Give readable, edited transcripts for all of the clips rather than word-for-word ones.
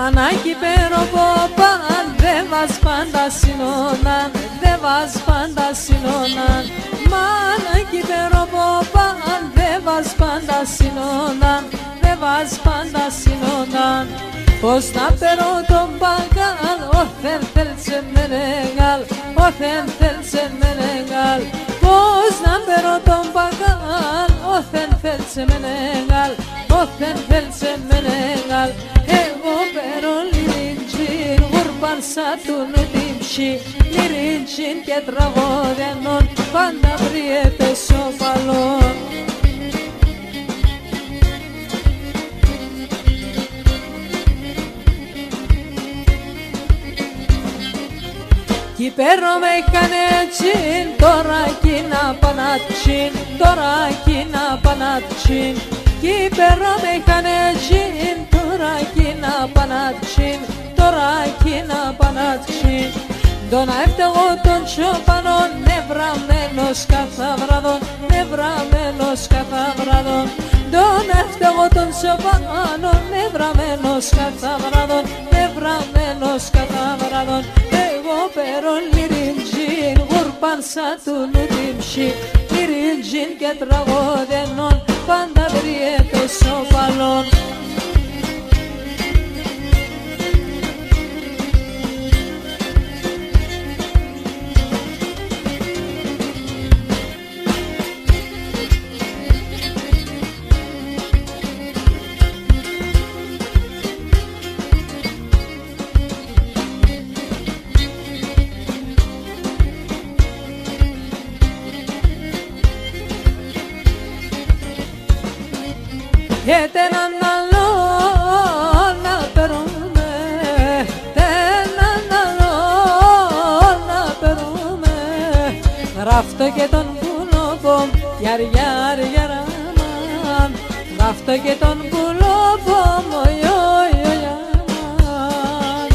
Manaki pero boban devas panda sinonan, devas panda sinonan. Manaki pero boban devas panda sinonan, devas panda sinonan. Πώς να περώ τον μπαγκάλ, όθεν θέλσε με νεγάλ, όθεν θέλσε με νεγάλ. Πώς να περώ τον μπαγκάλ, όθεν θέλσε με νεγάλ, όθεν θέλσε με νεγάλ. Εγώ περώ λιριντζίν, γουρμπάν σαν του νουτίμψη, λιριντζίν και τραγωδενών, πάντα βριέται σοπαλών. Κι πέρα με είχανε τσιν, τώρα κι να πανάτσιν, τώρα κι να πανάτσιν. Κι πέρα με είχανε τσιν, τώρα κι να πανάτσιν, τώρα κι να πανάτσιν. Τον έφταιγω των τσοπανών, νευραμένος κάθε βράδον, νευραμένος κάθε βράδον. Τον έφταιγω των τσοπανών, νευραμένος κάθε βράδον, νευραμένος κάθε βράδον. Εγώ περώ λιριντζίν, γουρπάν σαν του νουτίμψη, λιριντζίν και τραγωδενών, πάντα βριέται σοπαλών. Και έναν άλλο να περούμε, έναν άλλο να περούμε. Γράφτω και τον πουλόπομ, γιαρ γιαρ γιαραμάν. Γράφτω και τον πουλόπομ, οιο οιο γιαμάν.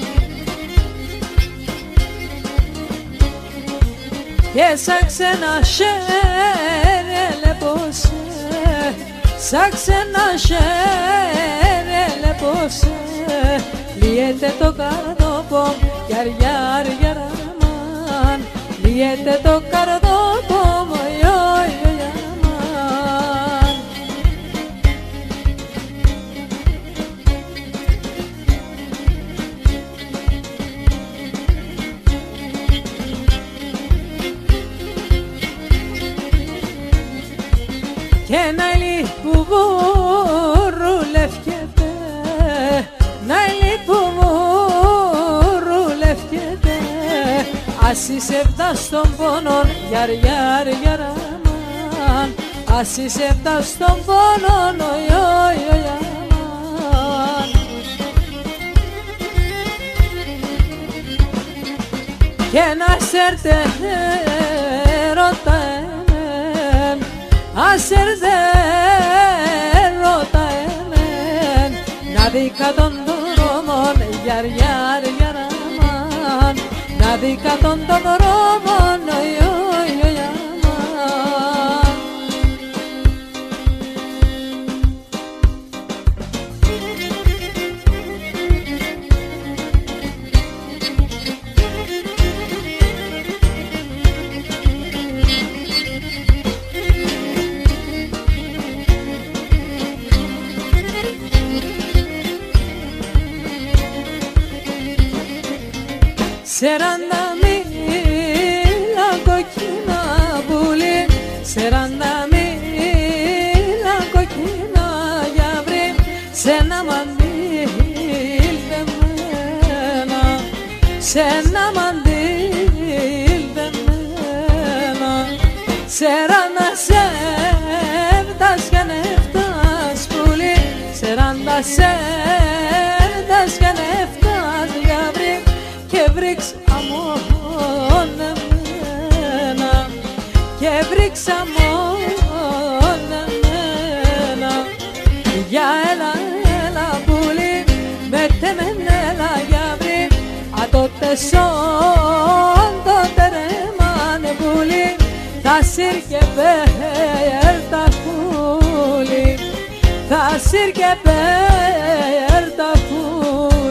Και σαν ξένα σέρε λεπώσε, σαν ξένα σέρε λεπώσε, λιέται το καρδόπομ, γιαρ γιαρ γιαραμάν. Λιέται το καρδόπομ, οιο οιο γιαμάν. Και ένα ηλί που βουρουλεύκεται, να ηλί που βουρουλεύκεται, ας είσαι φτάς στον πόνον, γιαρ γιαρ γιαραμάν. Ας είσαι φτάς στον πόνον, οιο οιο γιαμάν. Και να σέρτε ρώτα εμέν, ας έρθε ρώτα εμέν, να δίκα των δρόμων, γιαρ γιαρ γιαραμάν. Να δίκα των δρόμων, οιο οιο γιαμάν. Σεράντα μίλα κοκκίνα πουλί, σεράντα μίλα κοκκίνα γιαυρί, σε ένα μαντήλ δεμένα, σε ένα μαντήλ δεμένα. Σεράντα σέρτας και νεφτάς πουλί, σεράντα σέρτας και νεφτάς γιαυρί, και βρήξ αμόν εμένα, και βρήξ αμόν εμένα. Για έλα, έλα πουλί, με τεμενέλα γιαυρί, α τότε σον, τότε ρεμάνε πουλί, θα σύρ και πέρ τα πουλί, θα σύρ και πέρ τα πουλί.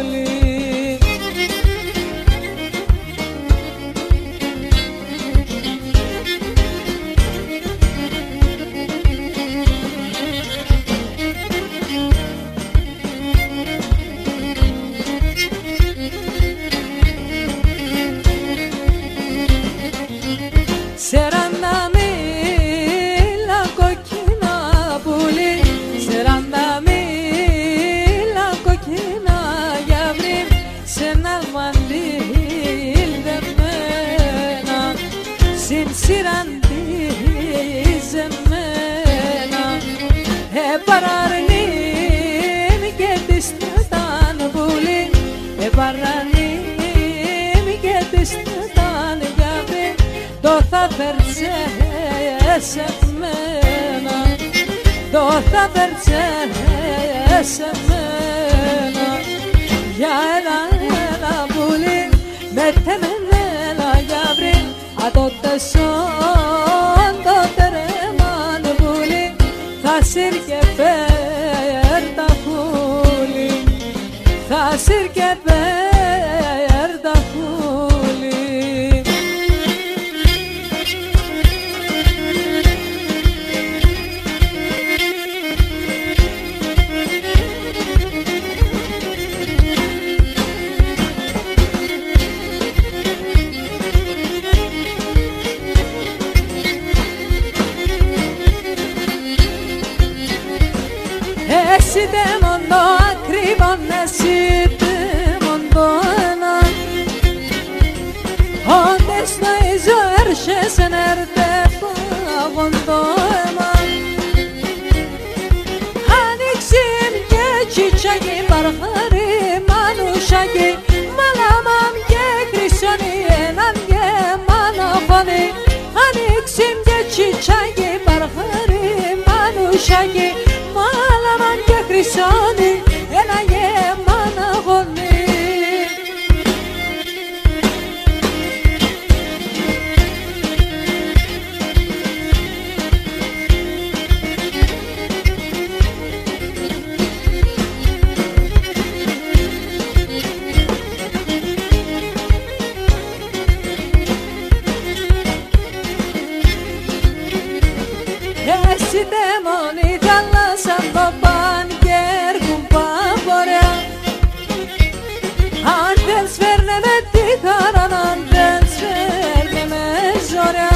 σε μένα, το θα περτσέ σε μένα. Για ένα πουλί με τεμενέλα για βρει, ατότε σον το τερεμάν πουλί, θα σύρ και φέρ τα πουλί, θα σύρ και φέρ τα πουλί. Εσύ δε μόνο ακριβόν, εσύ δε μόνο ένα. Όντες να ίζω έρχεσαι να έρθω πάγον το αίμα. Άνοιξε και τσιτσάκι παρχάρι μανουσάκι, μαλάμαμ και χρυσόνι έναν και μαναφόνι. Άνοιξε και τσιτσάκι παρχάρι μανουσάκι, μαλάμαμ και χρυσόνι ένα και μαναφόνι. Εσύ δαίμονοι θάλασσα το παν και έρχουν παποριά. Αν δεν σφέρνε με τη χαρά, αν δεν σφέρνε με ζωριά.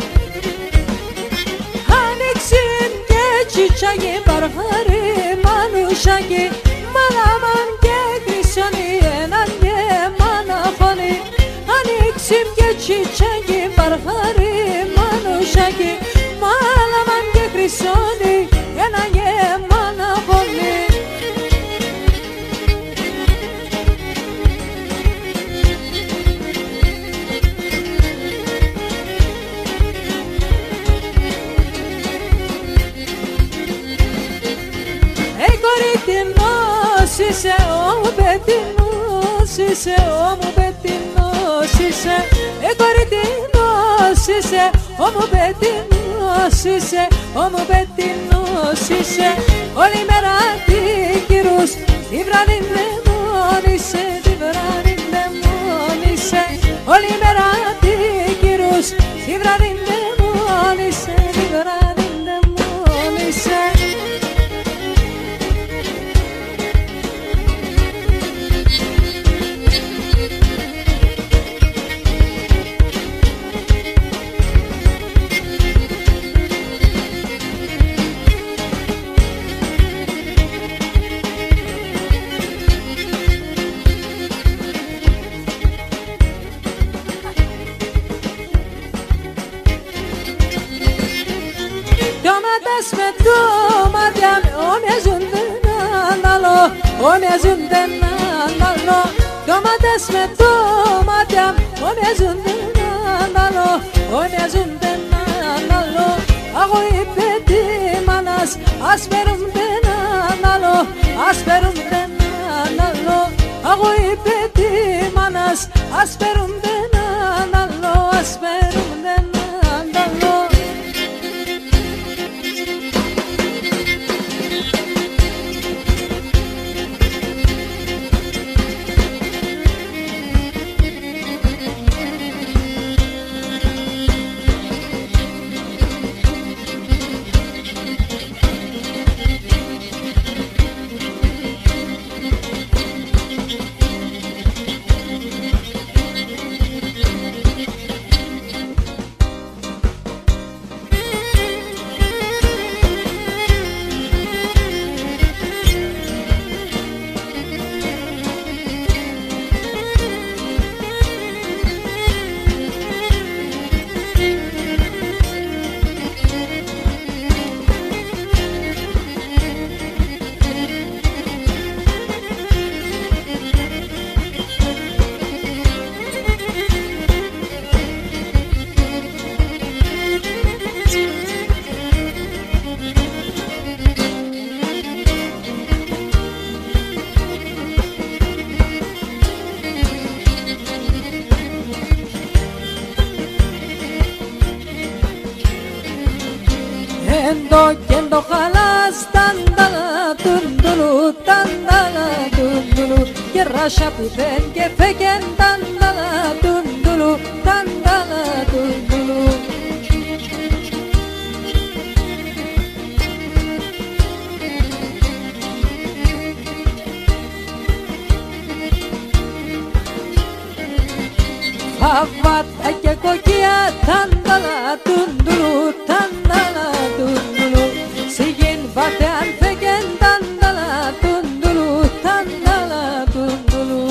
Άνοιξε και τσιτσάκι παρχάρι μανουσάκι, μαλάμαν και χρυσόνι έναν και μαναφόνι. Άνοιξε και τσιτσάκι παρχάρι μανουσάκι, μαλάμαν και χρυσόνι ένα και μαναφόνι. Κοριτινός είσαι, ο πετινός είσαι, ο μου πετινός είσαι. Κοριτινός είσαι, ο μου πετινός είσαι, ο μου πετινός είσαι. Όλη μέρα τι κυρούς, τη βράδυ δαιμόνισε, τη βράδυ δαιμόνισε. Όλη μέρα τι κυρούς, τη βράδυ δαιμόνισε, τη βράδυ δαιμόνισε. Με το μάτια με ομοιάζουν έναν άλλο, ομοιάζουν έναν άλλο. Τόματες με το μάτια ομοιάζουν έναν άλλο, ομοιάζουν έναν άλλο. Αγώ είπε τι μάνας, ας φέρουν έναν άλλο, ας φέρουν έναν άλλο. Αγώ είπε τι μάνας, ας φέρουν έναν άλλο, ας φέρουν έναν άλλο. Endo kendo khalas tandala tundulu tandala tundulu Yerraşa puten kefeken tandala tundulu tandala tundulu Havata ke kokia tandala tundulu tandala tundulu Sigin batean feken tandala tundulu tandala tundulu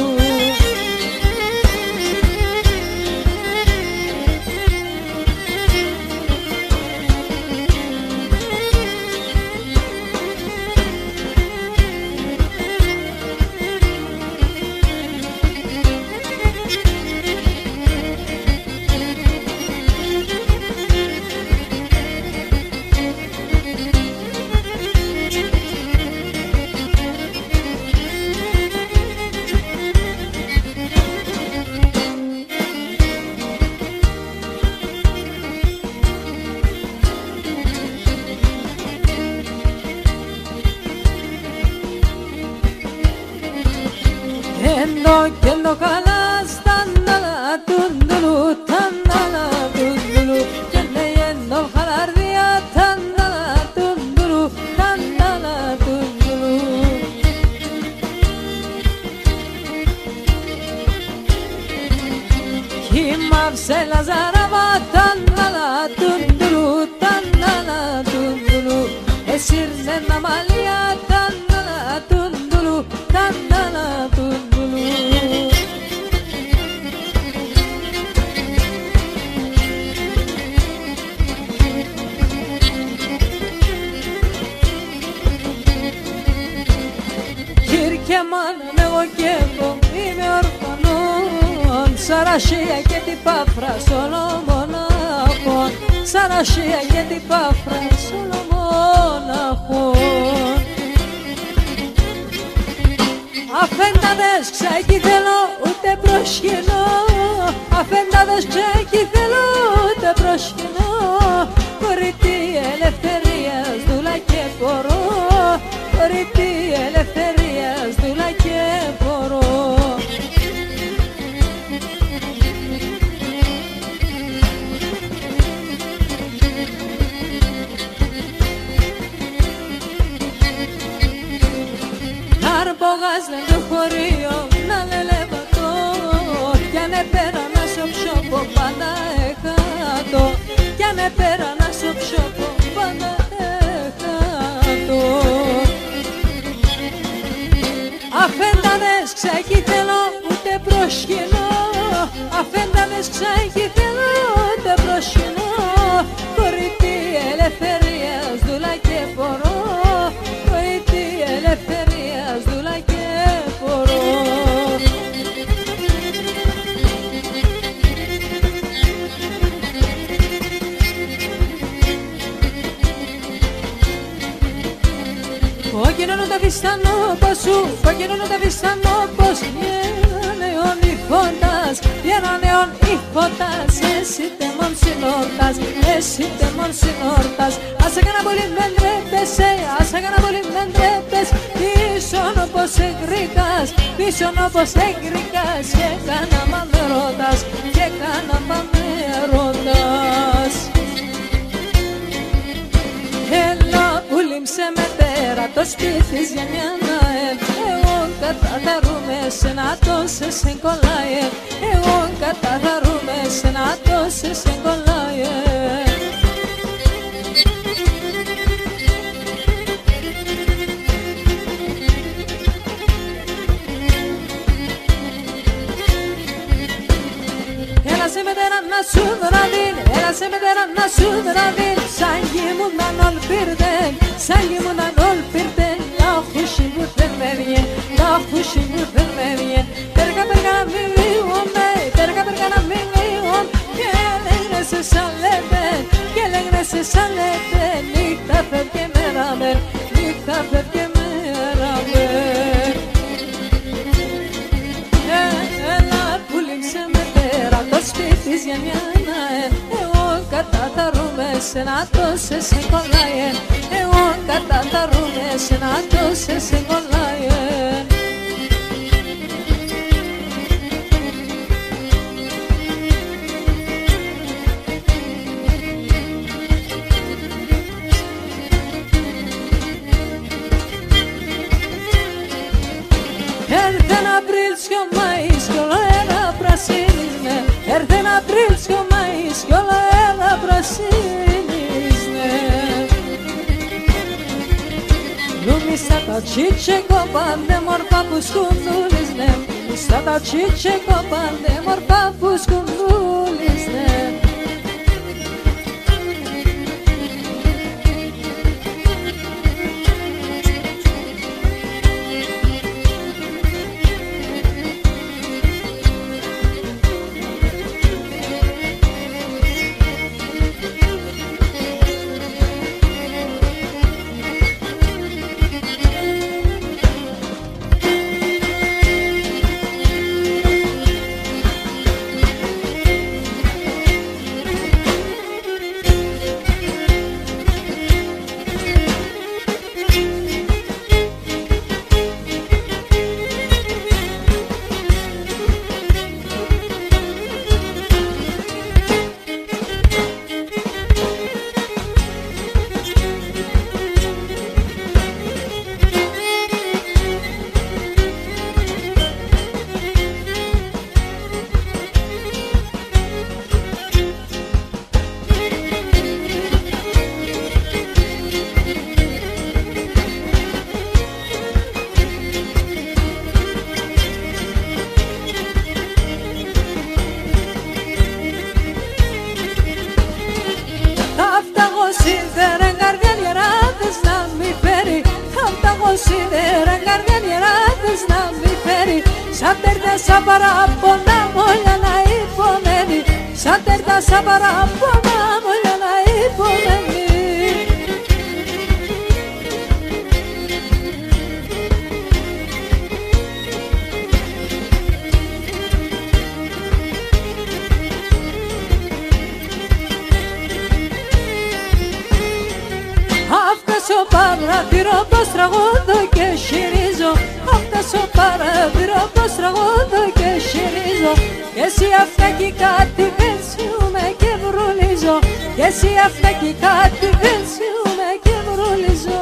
Kendo kalas tandala tundulu tandala tundulu Kende yendo kalar diya tandala tundulu tandala tundulu Kim avsela zaraba tandala tundulu tandala tundulu Esir nenamaliya tandala tundulu tandala tundulu Κερμάνα με εγώ καίγω, είμαι ορφανόν Σαρασία και την πάφρα σ' όλο μονάχον Σαρασία και την πάφρα σ' όλο μονάχον Αφένταδες ξέκι θέλω ούτε προσκυνώ Αφένταδες ξέκι θέλω ούτε προσκυνώ Κορίτη ελευθερίας δούλα και μπορώ Κορίτη ελευθερίας δούλα και μπορώ Αρμπογάς λένε το χωρίο να λελεβατώ Κι αν επέρα να σ' οψώπω πάντα εκάτω Κι αν επέρα να σ' οψώπω πάντα εκάτω Αφένταδες ξέκι θέλω ούτε προσκυνώ Αφένταδες ξέκι θέλω ούτε προσκυνώ Κορίτη ελευθερίας δούλα και μπορώ Κορίτη ελευθερίας δούλα και μπορώ Κόκκινο τα βιστανό πως σου, κόκκινο τα βιστανό πως Νέον ηχώντας, νέον ηχώντας Εσύ τεμόν συνόρτας, εσύ τεμόν συνόρτας Ας έκανα πολύ μεν τρέπεσαι, ας έκανα πολύ μεν τρέπες Πίσον όπως εγρήκας, πίσον όπως εγρήκας Και έκανα μαμε ρώτας, και έκανα μαμε ρώτας Έλα που λίμψε με τέρα το σπίτι για μια ναέ Εγώ καταθαρούμε σε να το σε κολλάει Εγώ καταθαρούμε σε να το σε κολλάει Έλα σε μετέρα να σου δραδίν, έλα σε μετέρα να σου δραδίν Σαν γήμουναν ολπίρτεν, σαν γήμουναν ολπίρτεν La χουσί μου δεν με βγαίνει, la χουσί μου δεν με βγαίνει Πέργα πέργα να μην λίγομαι, πέργα πέργα να μην λίγομαι Και λέγνε σε σαν λέτε, και λέγνε σε σαν λέτε Νύχτα φεύγε μέρα με, νύχτα φεύγε μέρα με Έλα που λείψε με τέρα το σπίτι για μια ναέ Εγώ καταθαρούμε ένα τόσο σε κολλάει. Εγώ κατά τα ρούμες ένα τόσο σε κολλάει. Έρθε ένα Απρίλιο Μάης κι όλο ένα πρασίνισνε. Έρθε ένα Απρίλιο Μάης κι όλο ένα πρασίνισνε. Lumisa ta cice copande morfa puscundulisne. Lumisa ta cice copande morfa puscundulisne. Σίδερα καρδιανιεράδες να μη φέρει. Χαμταγώ σίδερα καρδιανιεράδες να μη φέρει. Σαν τέρτα σαν παράπονα μόλια να υπομένει. Σαν τέρτα σαν παράπονα μόλια να υπομένει. Στο παράθυρο πως τραγούδω και χειρίζω. Αυτά στο παράθυρο πως τραγούδω και χειρίζω. Και εσύ αυτά κι κάτι βενσιούμε και βρουλίζω. Και εσύ αυτά κι κάτι βενσιούμε και βρουλίζω.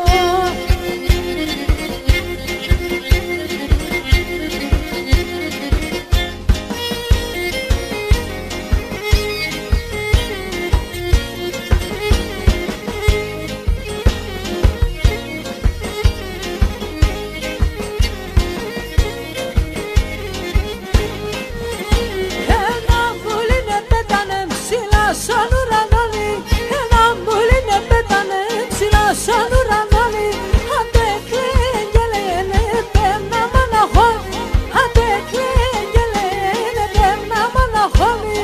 Σαν ουρανόλι, ένα μπουλίνε πέτανε ψηλά σαν ουρανόλι. Άντε κλαίγγελε πένα μοναχόλι. Άντε κλαίγγελε πένα μοναχόλι.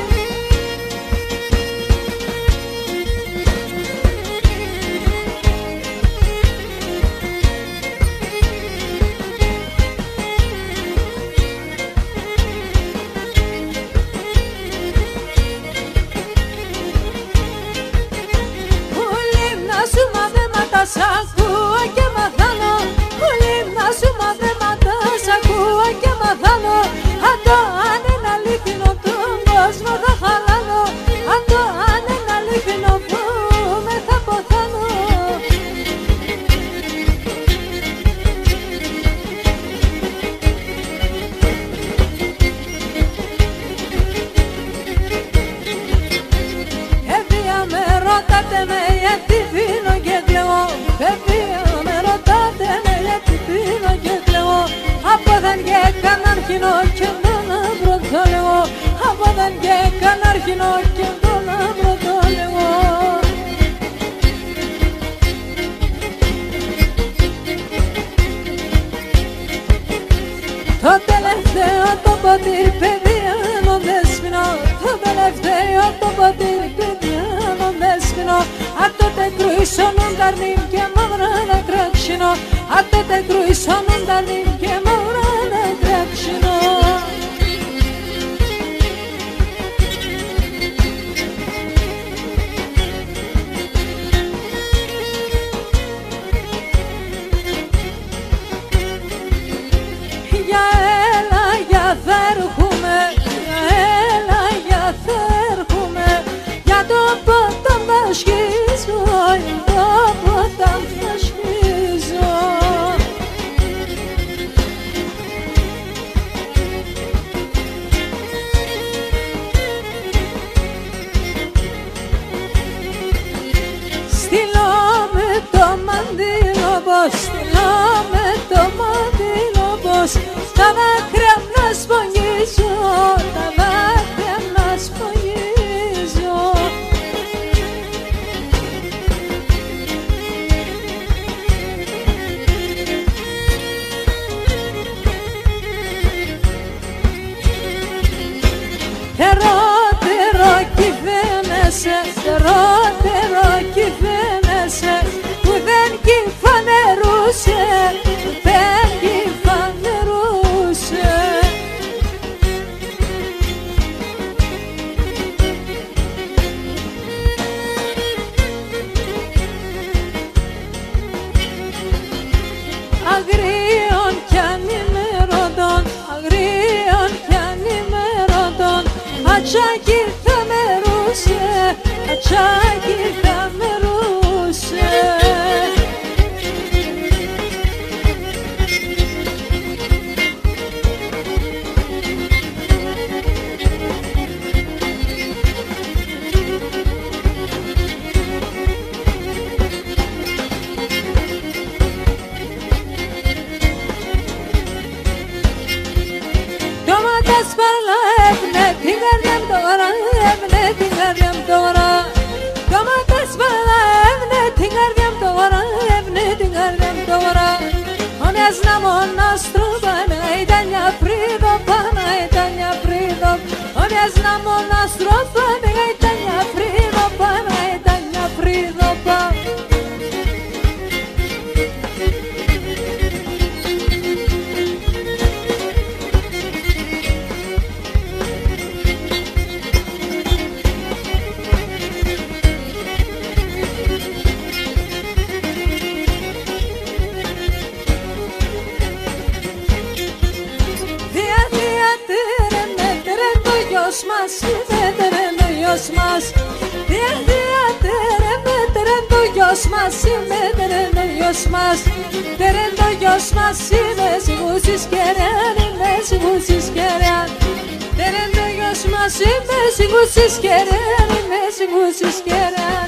Σ' ακούω και μαθάνω. Λίμνα σου μαθήματα σ' ακούω και μαθάνω. Αν το αν είναι αλήθινο τον κόσμο θα χαλάνω. Αν το αν είναι αλήθινο που με θα ποθάνω. Εβία με ρωτάτε με γιατί πίνω και κλαίω. Εβία με ρωτάτε με γιατί πίνω και κλαίω. Από δεν και κανάρχινο και τον πρωτόλεγω. Από δεν και κανάρχινο και τον πρωτόλεγω. Το τελευταίο το ποτήρι παιδιάνο δέσποινο. Το τελευταίο το ποτήρι παιδιάνο δέσποινο. Αν τότε κρουίσονουν τα ρνήμ και μαύρα να κράξινο. Αν τότε κρουίσονουν τα ρνήμ και μαύρα να κράξινο. στείλω με το μαντήλο πως τα δάκρυα να σπονγίζω, τα δάκρυα να σπονγίζω. Τερότερο κυβαίνεσαι, τερότερο κυβαίνεσαι, που δεν κυφανερούσε, που δεν κυφανερούσε. Αγρίων κι ανημερωτών, αγρίων κι ανημερωτών, ατσάκι θα μερούσε, ατσάκι θα μερούσε. Σπαλά έπνε την καρδιά μου τώρα, έπνε την καρδιά μου τώρα. Κόμματα σπαλά έπνε την καρδιά μου τώρα, έπνε την καρδιά μου τώρα. Ομοιάς να μονάστρο πάνε, ήταν μια πρίδοπα, ήταν μια πρίδοπα. Ομοιάς να μονάστρο πάνε, ήταν μια πρίδοπα, ήταν μια πρίδοπα. Μας είναι το γιος μας, το γιος μας είναι το γιος μας, το γιος μας είναι σιγούσεις κεραιάν, είναι σιγούσεις κεραιάν. Το γιος μας είναι σιγούσεις κεραιάν, είναι σιγούσεις κεραιάν.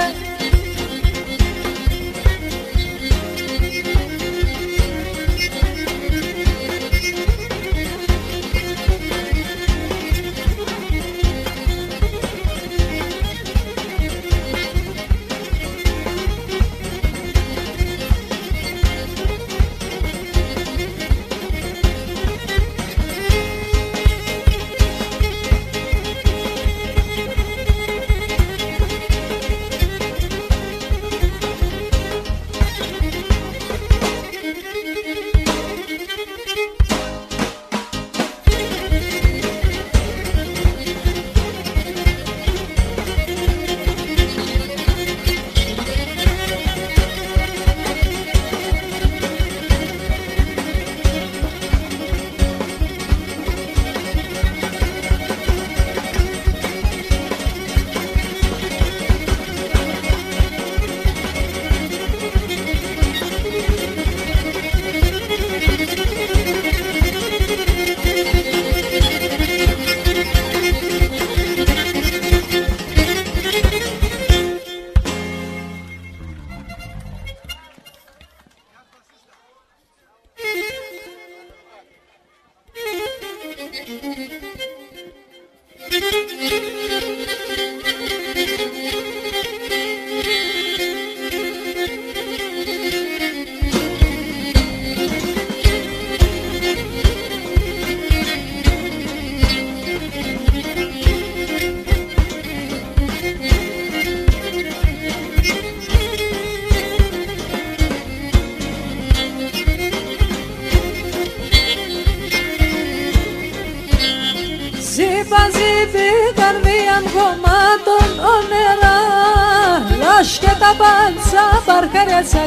Lasciata panza barcarezza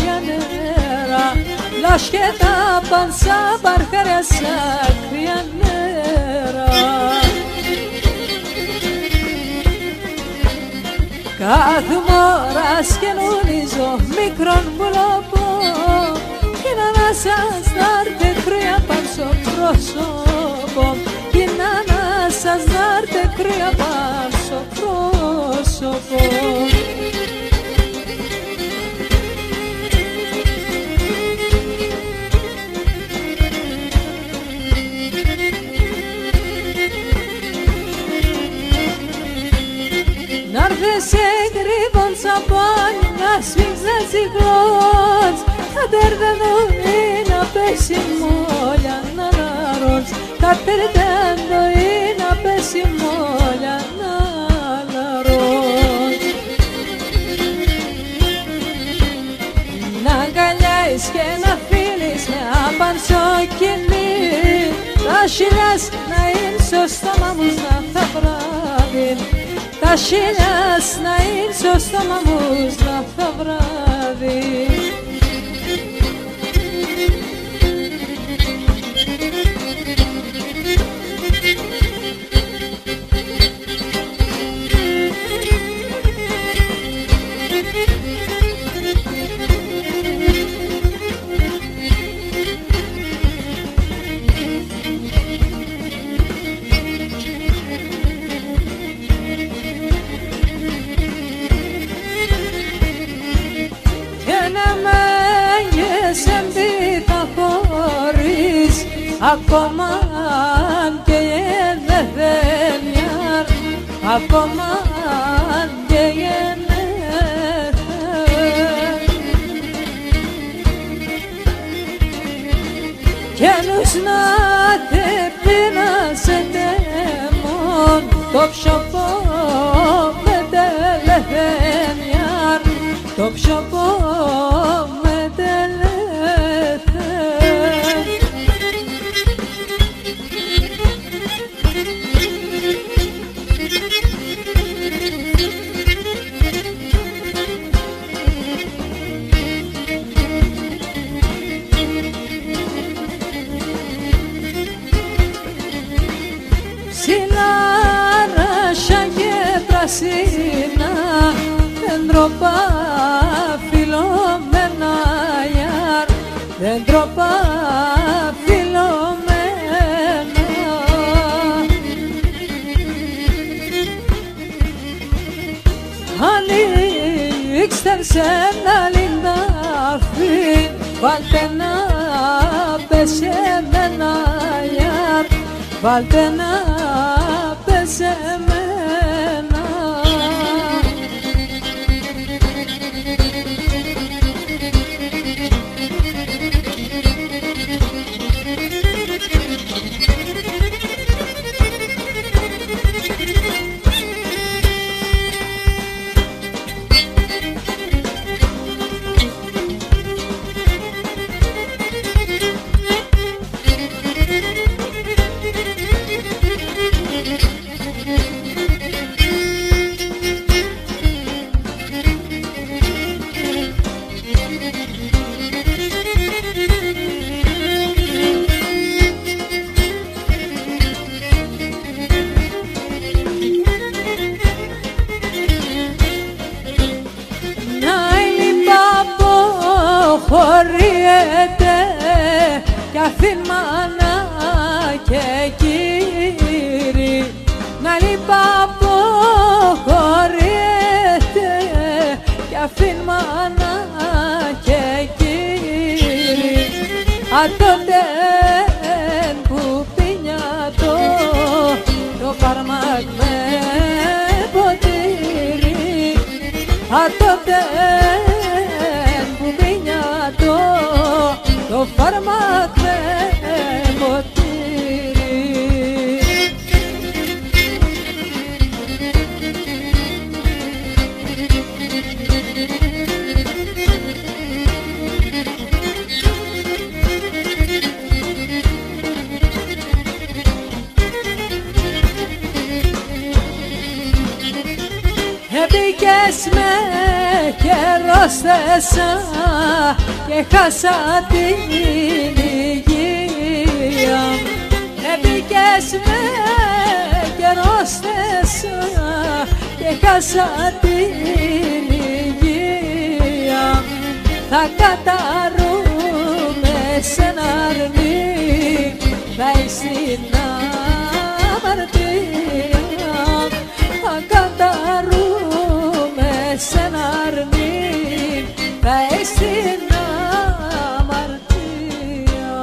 crianera, lasciata panza barcarezza crianera. Κάθε μόρα σκενονίζω μικρόν βουλόπο κι να σας δάρτε κρύα πάνω στο πρόσωπο, κι να σας δάρτε κρύα πάνω στο πρόσωπο. perdendo una pessimoglia nell'arroz, sta perdendo una pessimoglia nell'arroz. Να αγκαλιάεις και να φίλεις με απανσό κυλί, τα χιλιάς να είναι στο στόμα μου να βράδυ, τα χιλιάς να είναι στο στόμα μου να βράδυ. Ακόμα και γενεθένιαρ, ακόμα και γενεθέν. Κι ενούς να τε πεινάσετε μόν, το ψωπό με τελεθένιαρ, το ψωπό με τελεθέν. Σιλάρασια και πρασίνα δέντροπα φιλομένα γιαρ, δέντροπα φιλομένα. Ανοίξτε σε ένα λιντάφι, βάλτε να πέσει εμένα γιαρ, βάλτε να πέσει εμένα. Χωριέται κι αφήν μάνα και κύρι, να λυπάπω χωριέται κι αφήν μάνα και κύρι. Ατότεν που πίνιατο το φαρμάκ με ποτήρι, ατότεν το φάρμακ με ποτήρι. Έμπηκες με και ρωστέσα και χάσα την υγεία. Έμπηκες με και ρωστέσα και χάσα την υγεία. Θα καταρρούμε σ' ένα αρνί, θα είσαι αμαρτία. Θα καταρρούμε σ' ένα αρνί, θα είσαι αμαρτία.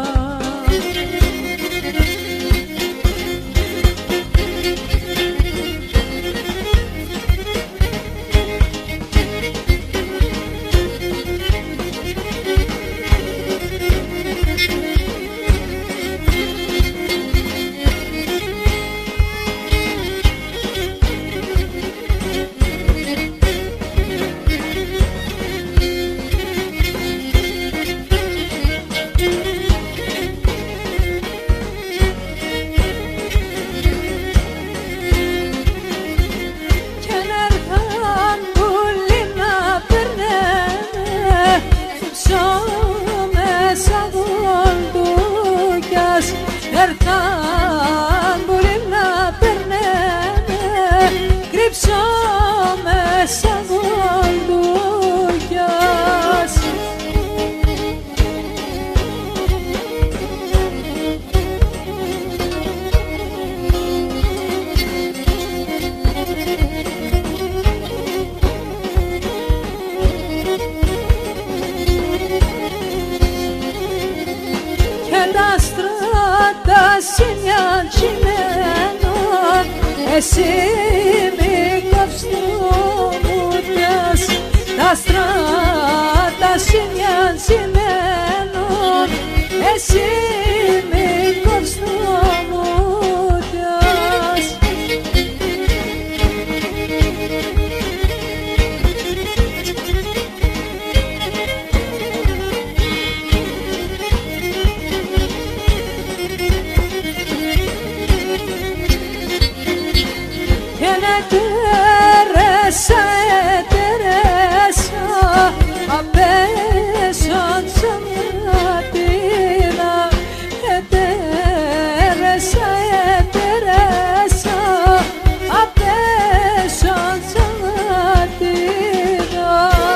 εσύ μη κόψεις το μούτας, τα στράτα σου μιαν σημαίνουν, εσύ μη κόψεις το μούτας. Teresa, Teresa, απέσαν σαν ματίνα. Teresa, Teresa, απέσαν σαν ματίνα.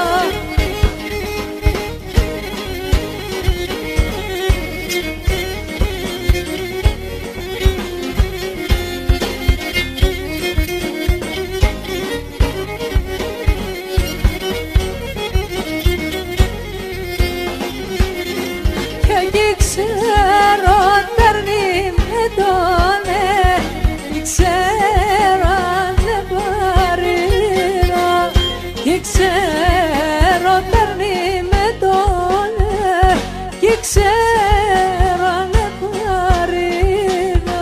Κι ξέρω τέρνει με τόνε, κι ξέρω αν δεν παρήρα. Κι ξέρω τέρνει με τόνε, κι ξέρω αν δεν παρήρα.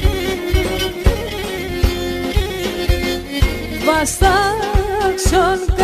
Βαστάξον